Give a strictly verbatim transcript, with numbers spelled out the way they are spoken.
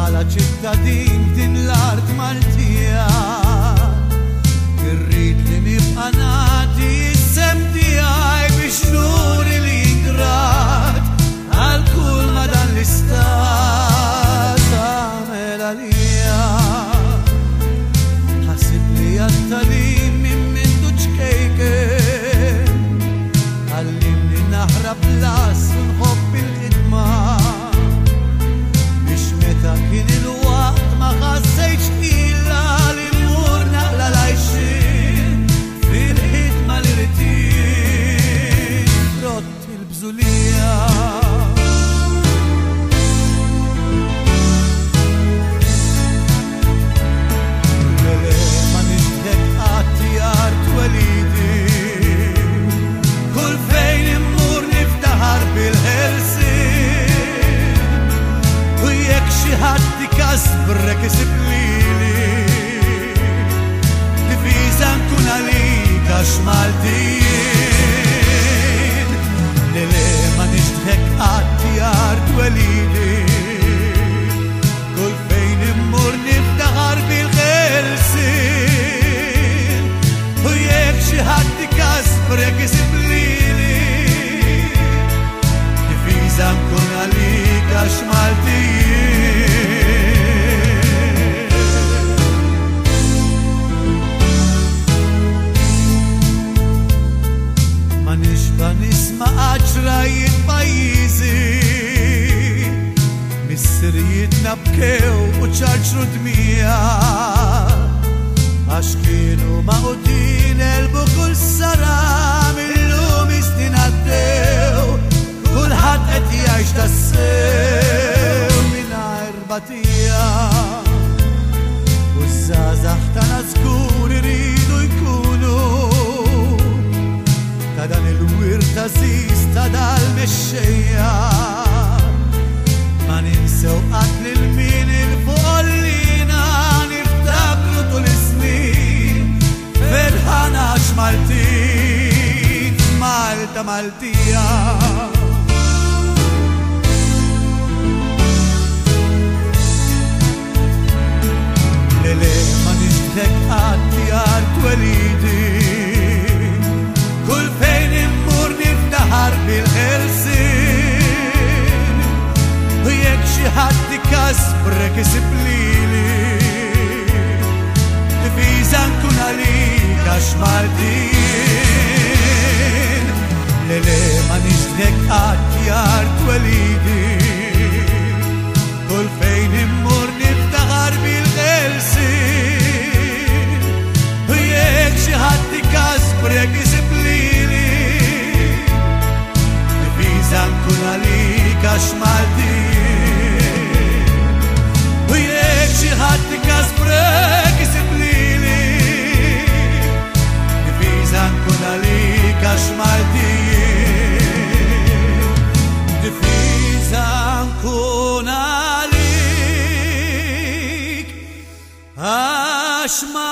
bħala ċittadin din l-art Maltija. Irrid li nibqa' nagħti s-sem tiegħi biex nuri li ingrat għal kull ma dan l-istat għamel għalija. Ħasib li għat-tagħlim minn mindu ċkejken għallimni naħrab las u nħobb il-ħidma biex meta kien il-waqt ma ħassejtx illa li mmur naqla l-għajxin fil-ħidma li rrid rott il-bżulija. Lele ma nixtieq għatti art welidi kull fejn immur niftaħar bil-ħelsin u jekk xi ħadd ikasbrek isib lili difiża nkun għalik għax Maltin. Lele ma nixtieq għatti art welidi kull fejn immur niftaħar bil-ħelsin u jekk xi ħadd ikasbrek isib lili difiża nkun għalik għax Maltin. Ma nixba nisma' għaġrajiet pajjiżi missirijiet nabkew u ċarċru dmija għax kienu maqudin elbu kull sara millum is-snin għaddew kulħadd qed jgħix tassew mingħajr batija u żgħażagħ tagħna żgur iridu jkunu ta' dan il-wirt ażiż ta' dal-mexxejja. Ma ninsew qatt lil min il-foqollina niftakru tul is-snin ferħana għax Maltin Malta Maltija. Lele ma nixtieq għatti art welidi kull fejn immur niftaħar bil-ħelsin u jekk xi ħadd ikasbrek isib lili difiża nkun għalik għax Maltin. Lele ma nixtieq għatti art welidi kull fejn immur niftaħar bil-ħelsin u jekk xi ħadd ikasbrek isib lili difiża nkun għalik għax Maltin u jekk xi ħadd ikasbrek isib lili difiża nkun għalik għax Maltin difiża nkun għalik għax Maltin.